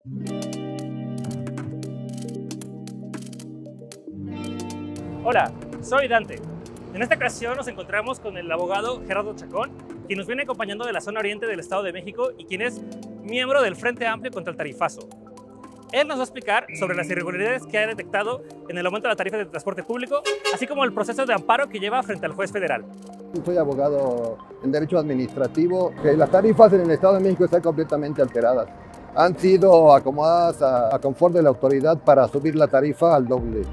Hola, soy Dante. En esta ocasión nos encontramos con el abogado Gerardo Chacón, quien nos viene acompañando de la zona oriente del Estado de México y quien es miembro del Frente Amplio contra el Tarifazo. Él nos va a explicar sobre las irregularidades que ha detectado en el aumento de la tarifa de transporte público, así como el proceso de amparo que lleva frente al juez federal. Soy abogado en Derecho Administrativo. Las tarifas en el Estado de México están completamente alteradas. Han sido acomodadas a confort de la autoridad para subir la tarifa al doble.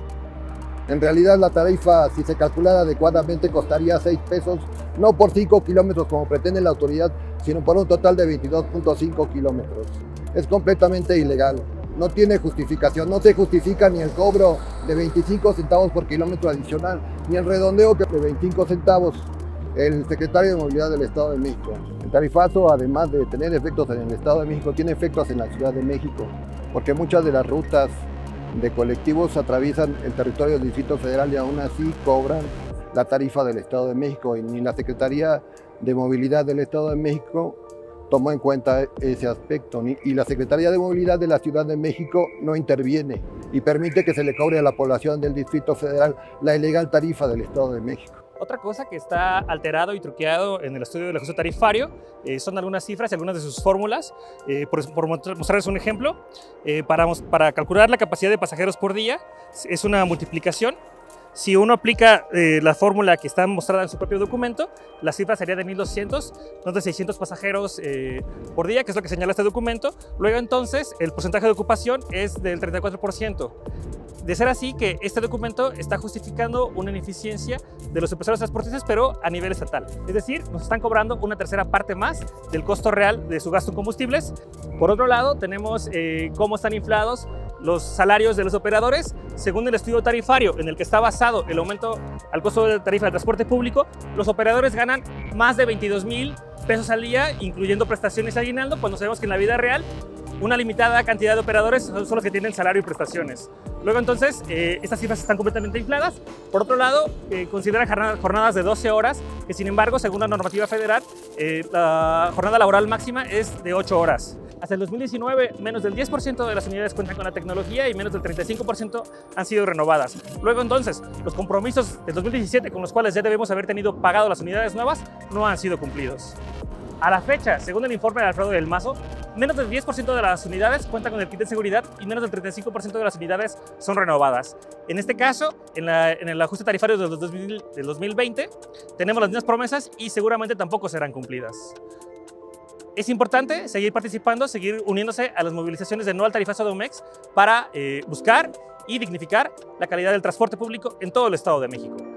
En realidad la tarifa, si se calculara adecuadamente, costaría 6 pesos, no por 5 kilómetros como pretende la autoridad, sino por un total de 22.5 kilómetros. Es completamente ilegal, no tiene justificación, no se justifica ni el cobro de 25 centavos por kilómetro adicional, ni el redondeo de 25 centavos. El secretario de Movilidad del Estado de México. El tarifazo, además de tener efectos en el Estado de México, tiene efectos en la Ciudad de México, porque muchas de las rutas de colectivos atraviesan el territorio del Distrito Federal y aún así cobran la tarifa del Estado de México, y ni la Secretaría de Movilidad del Estado de México tomó en cuenta ese aspecto, y la Secretaría de Movilidad de la Ciudad de México no interviene y permite que se le cobre a la población del Distrito Federal la ilegal tarifa del Estado de México. Otra cosa que está alterado y truqueado en el estudio del ajuste tarifario son algunas cifras y algunas de sus fórmulas. Por mostrarles un ejemplo, para calcular la capacidad de pasajeros por día es una multiplicación. Si uno aplica la fórmula que está mostrada en su propio documento, la cifra sería de 1,200, no de 600 pasajeros por día, que es lo que señala este documento. Luego entonces el porcentaje de ocupación es del 34%. De ser así, que este documento está justificando una ineficiencia de los empresarios transportistas, pero a nivel estatal. Es decir, nos están cobrando una tercera parte más del costo real de su gasto en combustibles. Por otro lado, tenemos cómo están inflados los salarios de los operadores. Según el estudio tarifario en el que está basado el aumento al costo de tarifa del transporte público, los operadores ganan más de 22,000 pesos al día, incluyendo prestaciones y aguinaldo, cuando sabemos que en la vida real una limitada cantidad de operadores son los que tienen salario y prestaciones. Luego entonces, estas cifras están completamente infladas. Por otro lado, consideran jornadas de 12 horas, que sin embargo, según la normativa federal, la jornada laboral máxima es de 8 horas. Hasta el 2019, menos del 10% de las unidades cuentan con la tecnología y menos del 35% han sido renovadas. Luego entonces, los compromisos del 2017 con los cuales ya debemos haber tenido pagado las unidades nuevas no han sido cumplidos. A la fecha, según el informe de Alfredo del Mazo, menos del 10% de las unidades cuentan con el kit de seguridad y menos del 35% de las unidades son renovadas. En este caso, en el ajuste tarifario del 2020, tenemos las mismas promesas y seguramente tampoco serán cumplidas. Es importante seguir participando, seguir uniéndose a las movilizaciones de no al tarifazo de OMEX para buscar y dignificar la calidad del transporte público en todo el Estado de México.